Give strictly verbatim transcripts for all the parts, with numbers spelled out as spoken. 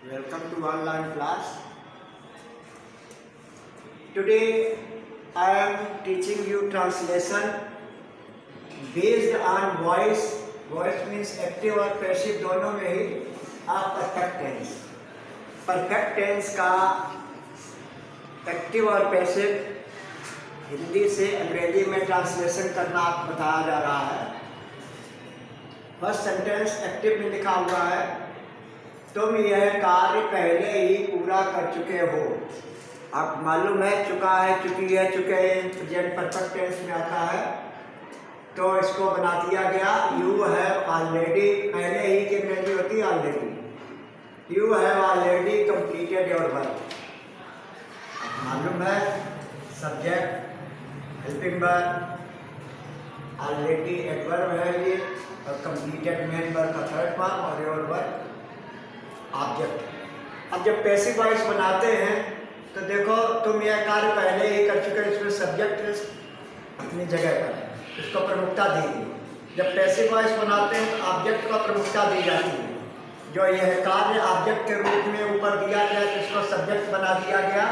Welcome to online class. Today I am teaching you translation based on voice. Voice means active और passive दोनों में ही आप perfect tense perfect tense का active और passive Hindi से अंग्रेजी में ट्रांसलेशन करना आपको बताया जा रहा है। फर्स्ट सेंटेंस एक्टिव में लिखा हुआ है, तुम यह कार्य पहले ही पूरा कर चुके हो। आप मालूम है चुका है, चुकी है, चुके हैं, प्रेजेंट परफेक्ट टेंस में आता है, तो इसको बना दिया गया यू हैव ऑलरेडी। पहले ही की अंग्रेजी होती है already. You have already completed your work. मालूम है subject helping verb, already adverb है ये, और कंप्लीटेड मेन वर्ब का थर्ड फॉर्म, और योर वर्क ऑब्जेक्ट। अब जब पैसिव वॉइस बनाते हैं तो देखो तुम यह कार्य पहले ही कर चुके, इसमें सब्जेक्ट अपनी जगह पर है, इसको प्रमुखता दी। जब पैसिव वॉइस बनाते हैं तो ऑब्जेक्ट को प्रमुखता दी जाती है। जो यह कार्य ऑब्जेक्ट के रूप में ऊपर दिया गया तो इसको सब्जेक्ट बना दिया गया।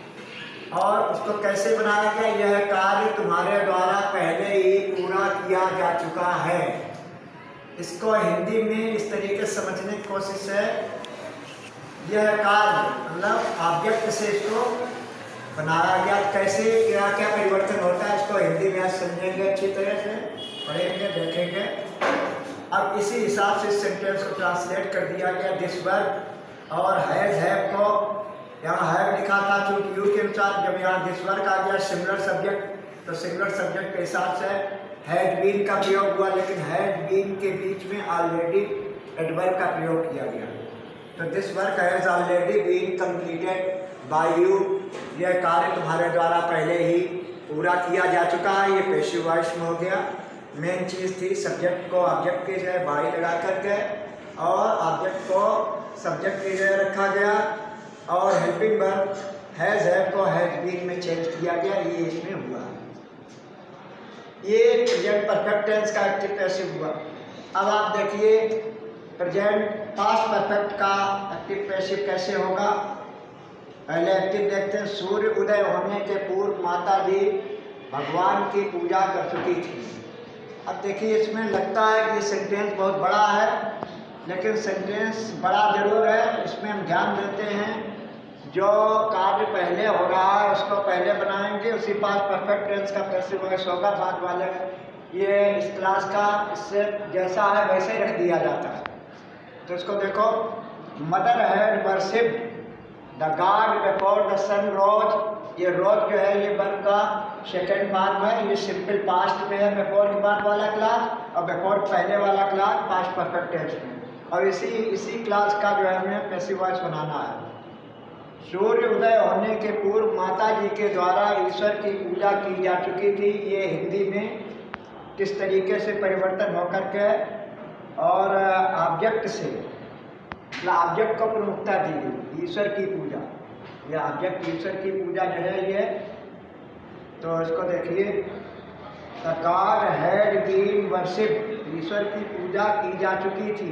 और उसको कैसे बनाया गया? यह कार्य तुम्हारे द्वारा पहले ही पूरा किया जा चुका है। इसको हिंदी में इस तरीके से समझने की कोशिश है, यह कार्य मतलब ऑब्जेक्ट से इसको बनाया गया। कैसे क्या क्या परिवर्तन होता है इसको हिंदी में समझेंगे, अच्छी तरह से पढ़ेंगे, देखेंगे। अब इसी हिसाब से इस सेंटेंस को ट्रांसलेट कर दिया गया। दिस वर्क और हैज हैव को यहाँ हैव लिखा था चूंकि यू के अनुसार, जब यहाँ दिस वर्क आ गया सिमिलर सब्जेक्ट, तो सिमिलर सब्जेक्ट के हिसाब से हैड बीन का प्रयोग हुआ, लेकिन हैड बीन के बीच में ऑलरेडी एडवर्ब का प्रयोग किया गया। तो this work has already been completed by you. यह कार्य तुम्हारे द्वारा पहले ही पूरा किया जा चुका है। ये पैसिव वॉइस में हो गया। मेन चीज़ थी सब्जेक्ट को ऑब्जेक्ट की जगह बाई लगा करके, और ऑब्जेक्ट को सब्जेक्ट की जगह रखा गया, और हेल्पिंग वर्ब हैज हैव को हैज बीन में चेंज किया गया। ये इसमें हुआ। ये प्रेजेंट परफेक्ट टेंस का एक्टिव पैसिव हुआ। अब आप देखिए प्रेजेंट पास्ट परफेक्ट का एक्टिव पैसिव कैसे होगा। पहले एक्टिव देखते हैं। सूर्य उदय होने के पूर्व माता जी भगवान की पूजा कर चुकी थी। अब देखिए इसमें लगता है कि सेंटेंस बहुत बड़ा है, लेकिन सेंटेंस बड़ा जरूर है। इसमें हम ध्यान देते हैं जो कार्य पहले हो रहा है उसको पहले बनाएंगे, उसी पास परफेक्ट टेंस का पैसिव वॉइस होगा बाद वाले। ये इस क्लास का इससे जैसा है वैसे ही रख दिया जाता है। तो इसको देखो, mother had worshipped the god before the sun rose. ये रोज जो है ये वर्ब का सेकेंड फॉर्म है। ये सिंपल पास्ट में है, बिफोर के बाद वाला क्लास, और बिफोर पहले वाला क्लास पास्ट परफेक्ट टेंस में। और इसी इसी क्लास का जो है हमें पैसिव वॉइस बनाना है। सूर्य उदय होने के पूर्व माता जी के द्वारा ईश्वर की पूजा की जा चुकी थी। ये हिंदी में किस तरीके से परिवर्तन होकर के और ऑब्जेक्ट से ऑब्जेक्ट को प्रमुखता दी गई, ईश्वर की पूजा। यह ऑब्जेक्ट ईश्वर की पूजा जो है ये, तो इसको देखिए, the god had been worshipped, ईश्वर की पूजा की जा चुकी थी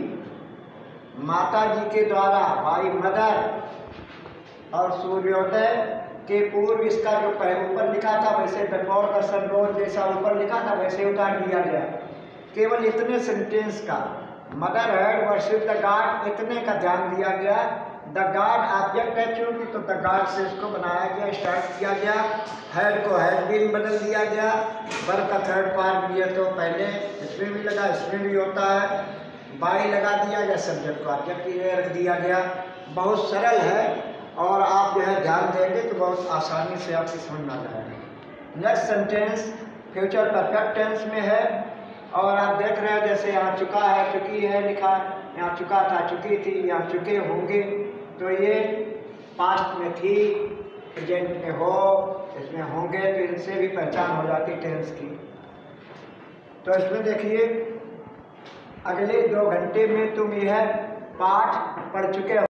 माता जी के द्वारा, बाई मदर। और सूर्योदय के पूर्व इसका जो पहले ऊपर लिखा था वैसे बिफोर द सन रोज जैसा ऊपर लिखा था वैसे उतार दिया गया। केवल इतने सेंटेंस का mother had worshipped the god, इतने का ध्यान दिया गया। द गॉड ऑब्जेक्ट है चूंकि, तो द गॉड से इसको बनाया गया, स्टार्ट किया गया। हैड को हैड बीन बदल दिया गया। वर्ब का थर्ड फॉर्म ये तो पहले इसमें भी लगा, इसमें भी होता है। बाई लगा दिया या सब्जेक्ट को ऑब्जेक्ट की जगह रख दिया गया। बहुत सरल है, और आप जो है ध्यान देंगे तो बहुत आसानी से आपको समझ में आ जाएगा। Next sentence future perfect tense में है, और आप देख रहे हैं जैसे यहाँ चुका है, चुकी है लिखा, यहाँ चुका था, चुकी थी, यहाँ चुके होंगे। तो ये पास्ट में थी, प्रेजेंट में हो, इसमें होंगे, तो इनसे भी पहचान हो जाती टेंस की। तो इसमें देखिए, अगले दो घंटे में तुम यह पाठ पढ़ चुके हो।